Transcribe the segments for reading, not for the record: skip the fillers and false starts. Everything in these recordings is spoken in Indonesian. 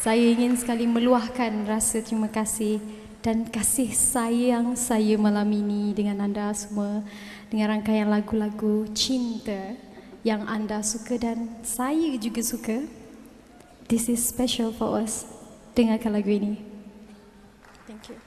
Saya ingin sekali meluahkan rasa terima kasih dan kasih sayang saya malam ini dengan anda semua, dengan rangkaian lagu-lagu cinta yang anda suka dan saya juga suka. This is special for us. Dengarkan lagu ini. Thank you.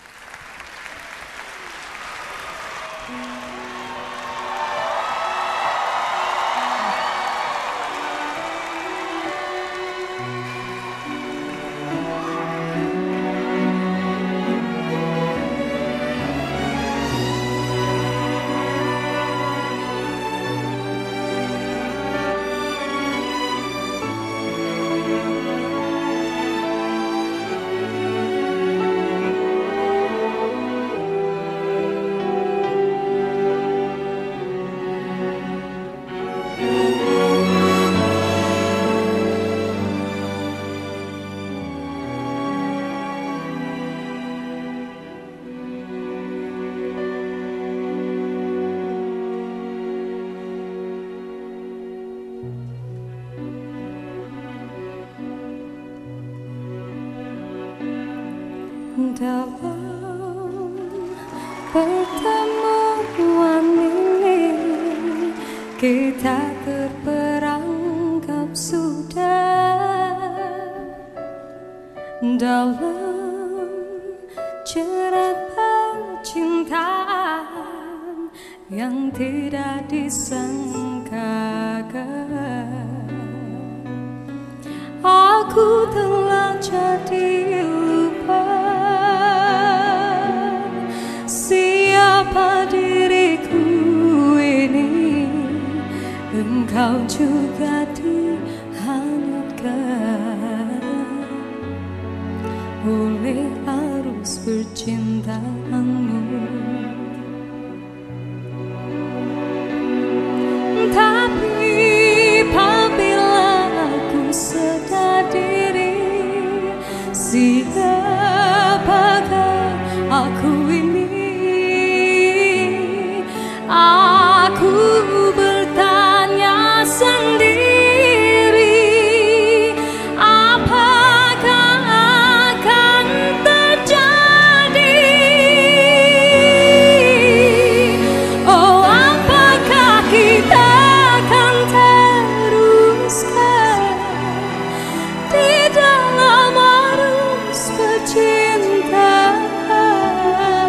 Dalam pertemuan ini kita terperangkap sudah dalam jerat percintaan yang tidak disangkakan. Aku telah jadi lupa siapa diriku ini. Engkau juga dihanyutkan oleh arus percintaanmu. Tapi apabila aku sedar diri, siapakah aku ini? Aku bertanya sendiri, apakah akan terjadi? Oh, apakah kita akan teruskan di dalam arus percintaan?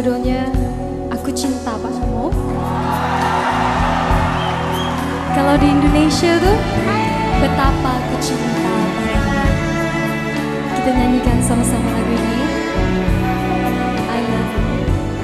judulnya Aku Cinta Padamu. Kalau di Indonesia tuh Betapa Aku Cinta Padamu. Kita nyanyikan sama-sama lagu ini. I love you.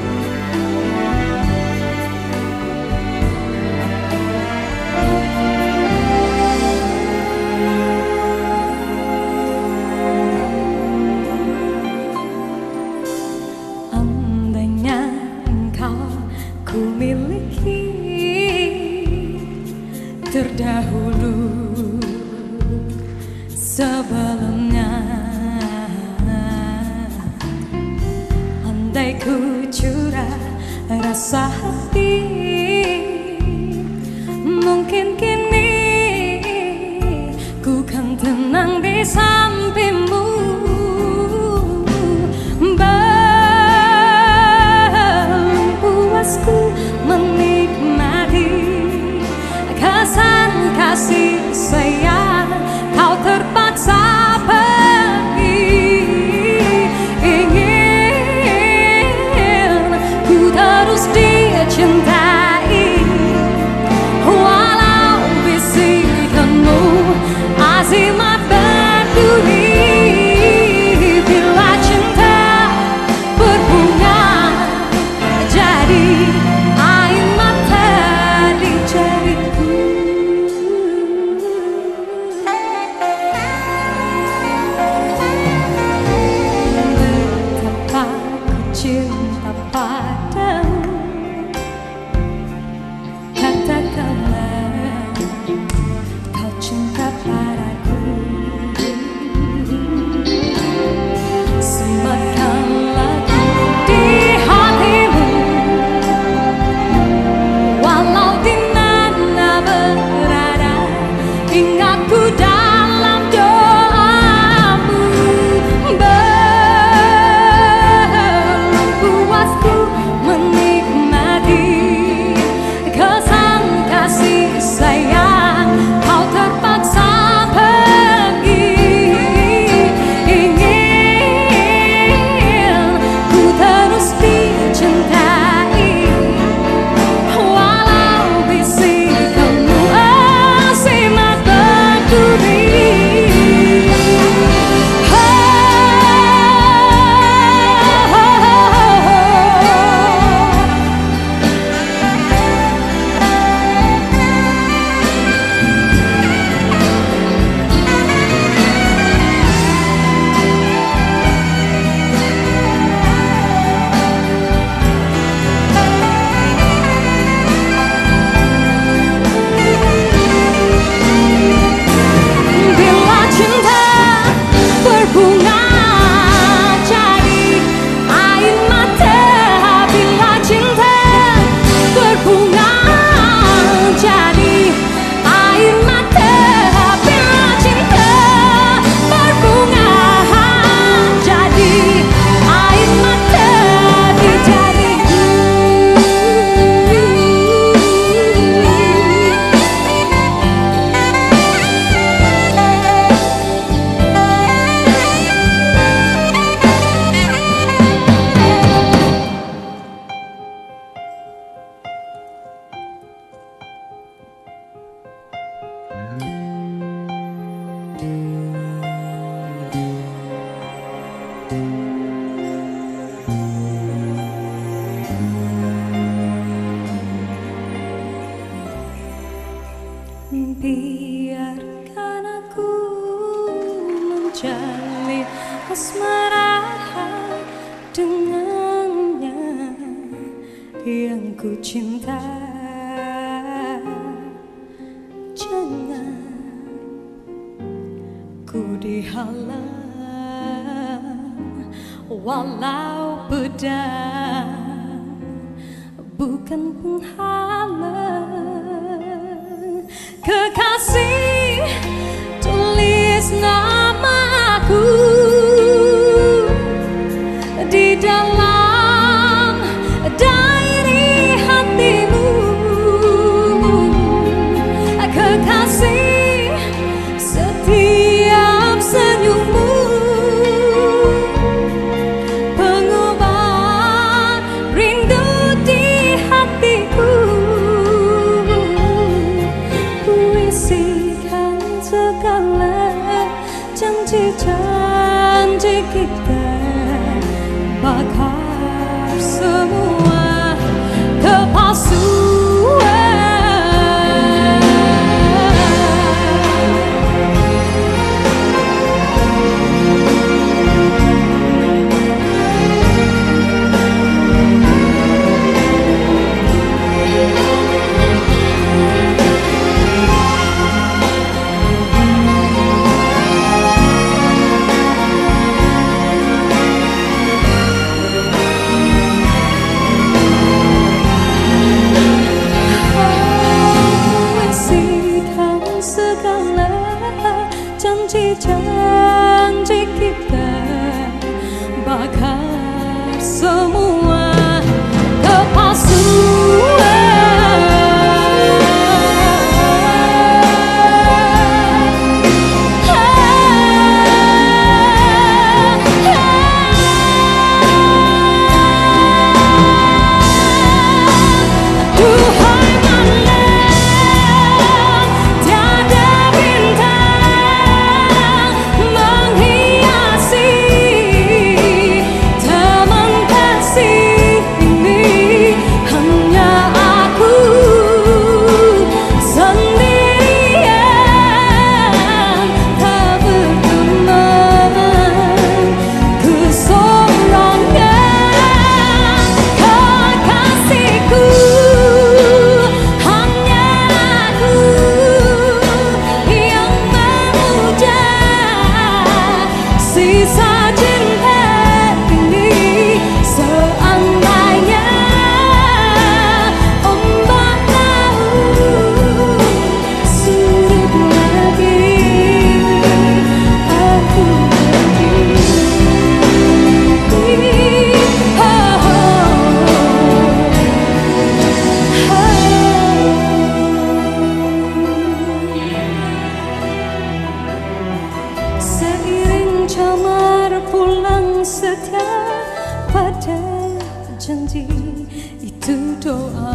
Terdahulu sebelumnya, andai ku curah rasa hati, mungkin kini ku kan tenang di sampingmu. Belum puasku menikmati kesan kasih sayang, kau terpaksa pergi. Ingin ku terus dicintai, walau bisikanmu azimat berduri. Bila cinta berbunga jadi air mata di jariku. Cinta padamu, katakanlah kau cinta padaku. Sematkan lagu di hatimu, walau di mana berada, ingat ku dalam doamu. Menikmati kesan kasih sayang, kau terpaksa pergi. Ingin ku terus dicintai, walau bisikanmu azimat berduri. Berbunga jadi air mata, bila cinta berbunga jadi air mata, bila cinta berbunga jadi air mata di jariku. Biarkan aku menjalin asmara dengannya yang ku cinta. Jangan ku dihalang walau pedang bukan penghalang. Kekasih, tulis namaku di dalam diary hatimu. Kekasih, setiap senyummu pengobat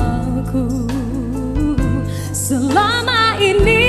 bersamaku selama ini.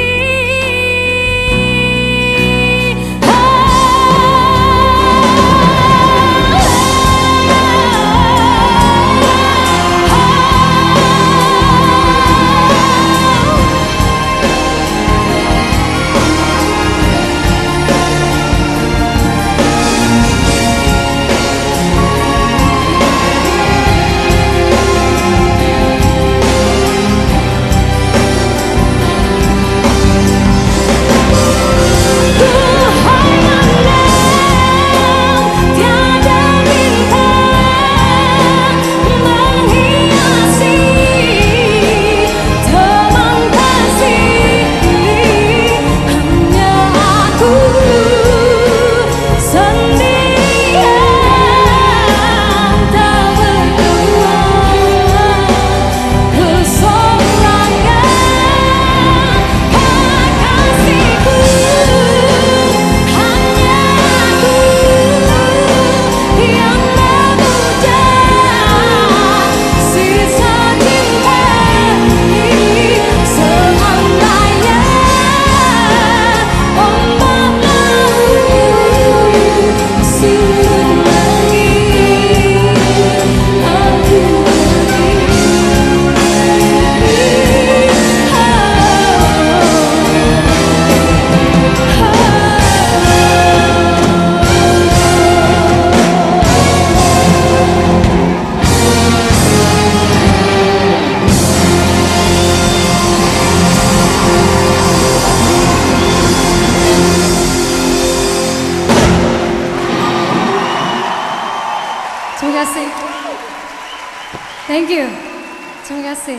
Terima kasih. Thank you. Terima kasih.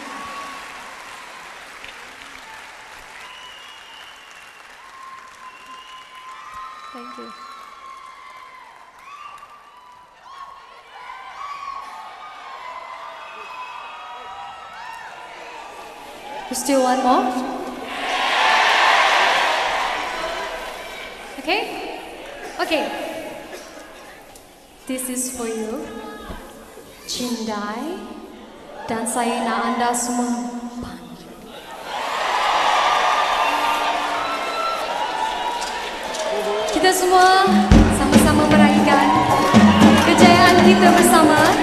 Thank you. You still want more? Okay? Okay. This is for you, Cindai, dan saya nak anda semua panggil. Kita semua sama-sama meraihkan kejayaan kita bersama.